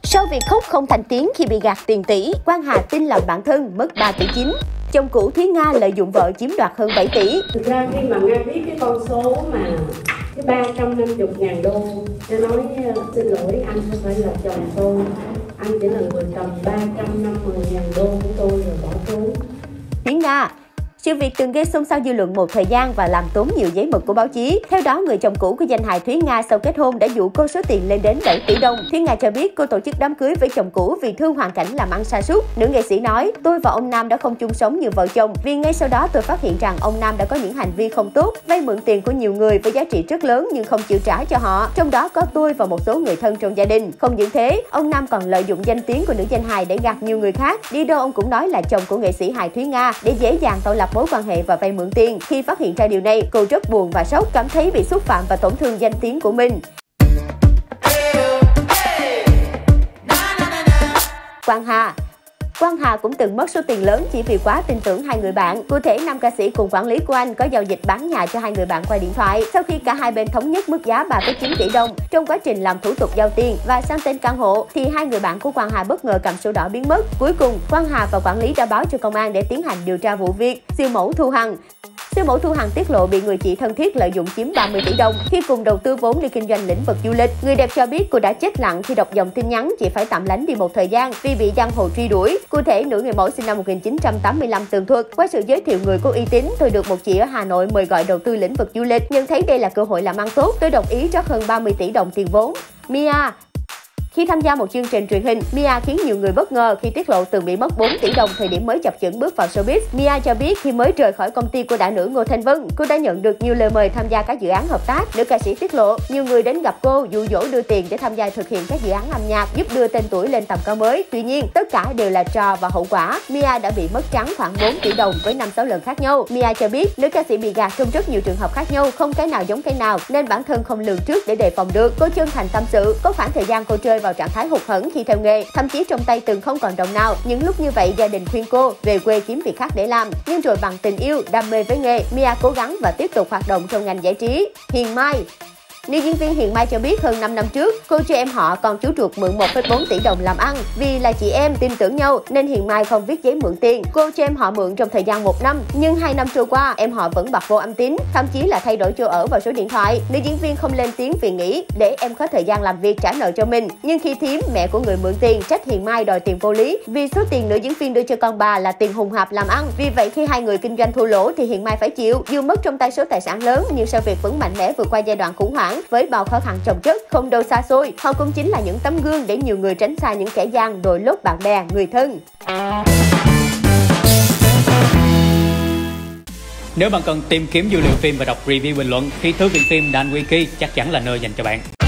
Sau việc khóc không thành tiếng khi bị gạt tiền tỷ, Quang Hà tin lòng bản thân mất 3,9 tỷ. Chồng cũ Thúy Nga lợi dụng vợ chiếm đoạt hơn 7 tỷ. Thực ra khi mà Nga biết cái con số mà cái 350.000 đô, tôi nói xin lỗi anh không phải là chồng tôi, anh chỉ là người cầm 350.000 đô của tôi rồi bỏ trốn. Thúy Nga. Sự việc từng gây xôn xao dư luận một thời gian và làm tốn nhiều giấy mực của báo chí. Theo đó, người chồng cũ của danh hài Thúy Nga sau kết hôn đã dụ cô số tiền lên đến 7 tỷ đồng. Thúy Nga cho biết cô tổ chức đám cưới với chồng cũ vì thương hoàn cảnh làm ăn sa sút. Nữ nghệ sĩ nói, tôi và ông Nam đã không chung sống như vợ chồng vì ngay sau đó tôi phát hiện rằng ông Nam đã có những hành vi không tốt, vay mượn tiền của nhiều người với giá trị rất lớn nhưng không chịu trả cho họ. Trong đó có tôi và một số người thân trong gia đình. Không những thế, ông Nam còn lợi dụng danh tiếng của nữ danh hài để gạt nhiều người khác. Đi đâu ông cũng nói là chồng của nghệ sĩ hài Thúy Nga để dễ dàng tạo lập mối quan hệ và vay mượn tiền. Khi phát hiện ra điều này, cô rất buồn và sốc, cảm thấy bị xúc phạm và tổn thương danh tiếng của mình. Quang Hà cũng từng mất số tiền lớn chỉ vì quá tin tưởng hai người bạn. Cụ thể, nam ca sĩ cùng quản lý của anh có giao dịch bán nhà cho hai người bạn qua điện thoại. Sau khi cả hai bên thống nhất mức giá 3,9 tỷ đồng, trong quá trình làm thủ tục giao tiền và sang tên căn hộ, thì hai người bạn của Quang Hà bất ngờ cầm sổ đỏ biến mất. Cuối cùng, Quang Hà và quản lý đã báo cho công an để tiến hành điều tra vụ việc. Siêu mẫu Thu Hằng tiết lộ bị người chị thân thiết lợi dụng chiếm 30 tỷ đồng khi cùng đầu tư vốn đi kinh doanh lĩnh vực du lịch. Người đẹp cho biết cô đã chết lặng khi đọc dòng tin nhắn chị phải tạm lánh đi một thời gian vì bị giang hồ truy đuổi. Cụ thể, nữ người mẫu sinh năm 1985 tường thuật, qua sự giới thiệu người có uy tín, tôi được một chị ở Hà Nội mời gọi đầu tư lĩnh vực du lịch, nhận thấy đây là cơ hội làm ăn tốt, tôi đồng ý rót hơn 30 tỷ đồng tiền vốn. Khi tham gia một chương trình truyền hình, Mia khiến nhiều người bất ngờ khi tiết lộ từng bị mất 4 tỷ đồng thời điểm mới chập chững bước vào showbiz. Mia cho biết khi mới rời khỏi công ty của đại nữ Ngô Thanh Vân, cô đã nhận được nhiều lời mời tham gia các dự án hợp tác. Nữ ca sĩ tiết lộ, nhiều người đến gặp cô dụ dỗ đưa tiền để tham gia thực hiện các dự án âm nhạc, giúp đưa tên tuổi lên tầm cao mới. Tuy nhiên, tất cả đều là trò và hậu quả, Mia đã bị mất trắng khoảng 4 tỷ đồng với 5-6 lần khác nhau. Mia cho biết, nữ ca sĩ bị gạt trong rất nhiều trường hợp khác nhau, không cái nào giống cái nào nên bản thân không lường trước để đề phòng được. Cô chân thành tâm sự, có khoảng thời gian cô rơi vào trạng thái hụt hẫng khi theo nghề, thậm chí trong tay từng không còn đồng nào. Những lúc như vậy, gia đình khuyên cô về quê kiếm việc khác để làm, nhưng rồi bằng tình yêu, đam mê với nghề, Mia cố gắng và tiếp tục hoạt động trong ngành giải trí. Hiền Mai. Nữ diễn viên Hiền Mai cho biết hơn 5 năm trước, cô cho em họ con chú ruột mượn 1,4 tỷ đồng làm ăn. Vì là chị em tin tưởng nhau nên Hiền Mai không viết giấy mượn tiền. Cô cho em họ mượn trong thời gian 1 năm, nhưng 2 năm trôi qua, em họ vẫn bặt vô âm tín, thậm chí là thay đổi chỗ ở và số điện thoại. Nữ diễn viên không lên tiếng vì nghĩ để em có thời gian làm việc trả nợ cho mình. Nhưng khi thím, mẹ của người mượn tiền, trách Hiền Mai đòi tiền vô lý vì số tiền nữ diễn viên đưa cho con bà là tiền hùng hạp làm ăn. Vì vậy khi hai người kinh doanh thua lỗ thì Hiền Mai phải chịu. Dù mất trong tay số tài sản lớn nhưng sau việc vẫn mạnh mẽ vượt qua giai đoạn khủng hoảng với bao khó khăn chồng chất, không đâu xa xôi. Họ cũng chính là những tấm gương để nhiều người tránh xa những kẻ gian đội lốt bạn bè, người thân. Nếu bạn cần tìm kiếm dữ liệu phim và đọc review bình luận thì Thư viện phim Dan Wiki chắc chắn là nơi dành cho bạn.